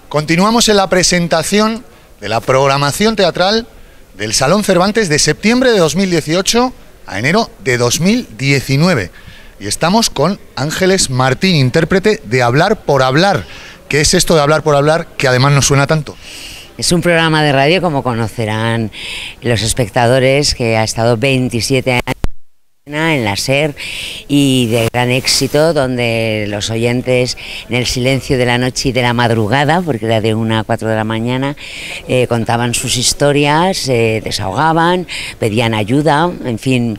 Continuamos en la presentación de la programación teatral del Salón Cervantes de septiembre de 2018 a enero de 2019. Y estamos con Ángeles Martín, intérprete de Hablar por Hablar. ¿Qué es esto de Hablar por Hablar, que además nos suena tanto? Es un programa de radio, como conocerán los espectadores, que ha estado 27 años en la SER y de gran éxito, donde los oyentes, en el silencio de la noche y de la madrugada, porque era de 1 a 4 de la mañana, contaban sus historias, desahogaban, pedían ayuda, en fin,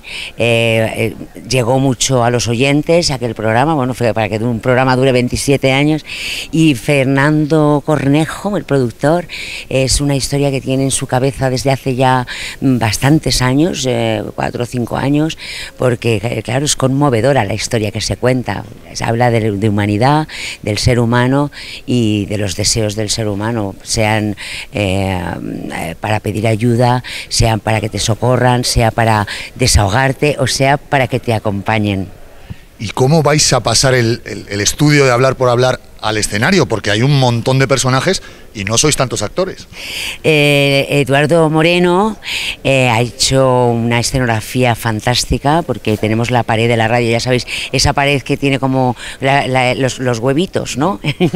llegó mucho a los oyentes aquel programa. Bueno, fue para que un programa dure 27 años, y Fernando Cornejo, el productor, es una historia que tiene en su cabeza desde hace ya bastantes años, 4 o 5 años, porque claro, es conmovedora la historia que se cuenta. Se habla de humanidad, del ser humano y de los deseos del ser humano, sean para pedir ayuda, sean para que te socorran, sea para desahogarte o sea para que te acompañen. ¿Y cómo vais a pasar el estudio de Hablar por Hablar al escenario? Porque hay un montón de personajes y no sois tantos actores. Eduardo Moreno ha hecho una escenografía fantástica, porque tenemos la pared de la radio, ya sabéis, esa pared que tiene como los huevitos, ¿no?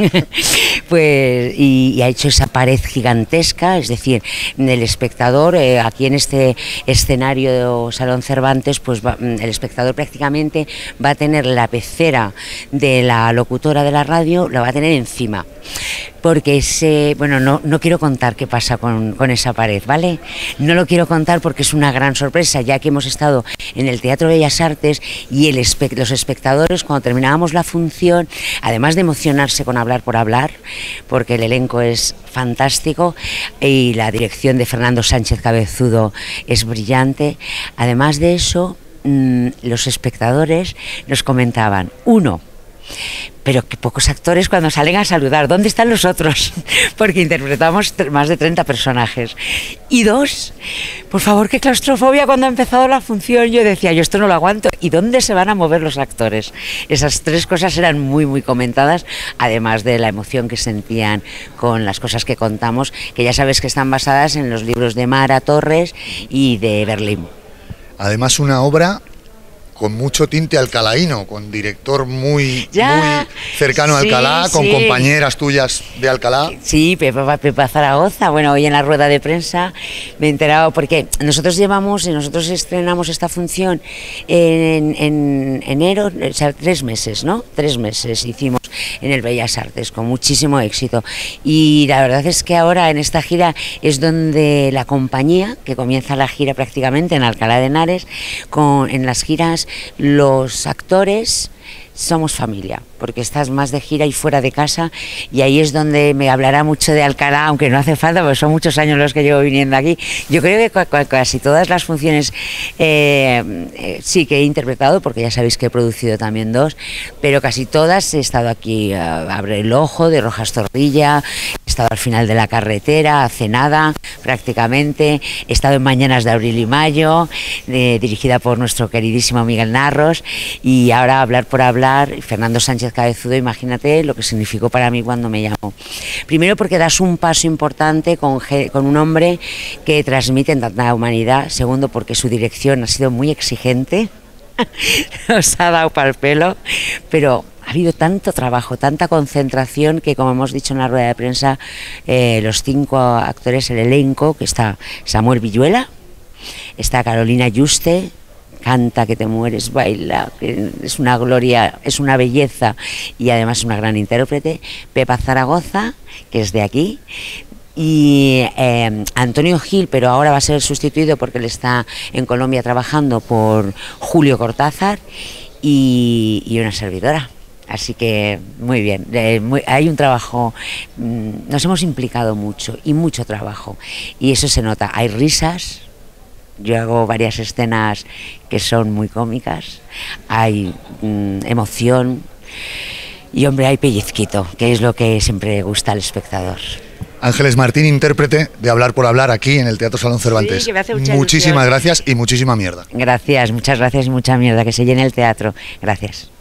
Pues, y ha hecho esa pared gigantesca, es decir, el espectador, aquí en este escenario Salón Cervantes, pues el espectador prácticamente va a tener la pecera de la locutora de la radio, la va a tener encima, porque bueno, no quiero contar qué pasa con esa pared, ¿vale? No lo quiero contar porque es una gran sorpresa, ya que hemos estado en el Teatro Bellas Artes y los espectadores, cuando terminábamos la función, además de emocionarse con Hablar por Hablar, porque el elenco es fantástico y la dirección de Fernando Sánchez Cabezudo es brillante, además de eso, los espectadores nos comentaban, uno, pero que pocos actores cuando salen a saludar, ¿dónde están los otros? Porque interpretamos más de 30 personajes. Y dos, por favor, qué claustrofobia cuando ha empezado la función. Yo decía, yo esto no lo aguanto. ¿Y dónde se van a mover los actores? Esas tres cosas eran muy, muy comentadas, además de la emoción que sentían con las cosas que contamos, que ya sabes que están basadas en los libros de Mara Torres y de Berlín. Además, una obra con mucho tinte alcalaíno, con director muy cercano a Alcalá, con compañeras tuyas de Alcalá. Sí, Pepa Zaragoza. Bueno, hoy en la rueda de prensa me he enterado, porque nosotros estrenamos esta función en enero, o sea, 3 meses, ¿no? 3 meses hicimos en el Bellas Artes, con muchísimo éxito. Y la verdad es que ahora en esta gira es donde la compañía, que comienza la gira prácticamente en Alcalá de Henares, en las giras los actores somos familia, porque estás más de gira y fuera de casa, y ahí es donde me hablará mucho de Alcalá, aunque no hace falta, porque son muchos años los que llevo viniendo aquí. Yo creo que casi todas las funciones sí que he interpretado, porque ya sabéis que he producido también 2, pero casi todas he estado aquí. Abre el ojo, de Rojas Zorrilla, he estado al final de la carretera, hace nada prácticamente, he estado en Mañanas de Abril y Mayo, dirigida por nuestro queridísimo Miguel Narros, y ahora Hablar por Hablar, Fernando Sánchez Cabezudo. Imagínate lo que significó para mí cuando me llamó. Primero, porque das un paso importante con un hombre que transmite tanta humanidad. Segundo, porque su dirección ha sido muy exigente, nos ha dado para el pelo, pero ha habido tanto trabajo, tanta concentración, que, como hemos dicho en la rueda de prensa, los 5 actores, el elenco, que está Samuel Villuela, está Carolina Yuste, canta que te mueres, baila, que es una gloria, es una belleza y además es una gran intérprete. Pepa Zaragoza, que es de aquí, y Antonio Gil, pero ahora va a ser sustituido porque él está en Colombia trabajando, por Julio Cortázar, y una servidora. Así que muy bien, hay un trabajo, nos hemos implicado mucho y mucho trabajo, y eso se nota. Hay risas. Yo hago varias escenas que son muy cómicas, hay emoción y, hombre, hay pellizquito, que es lo que siempre gusta al espectador. Ángeles Martín, intérprete de Hablar por Hablar aquí en el Teatro Salón Cervantes. Sí, que me hace mucha Muchísimas ilusión. Gracias y muchísima mierda. Gracias, muchas gracias y mucha mierda, que se llene el teatro. Gracias.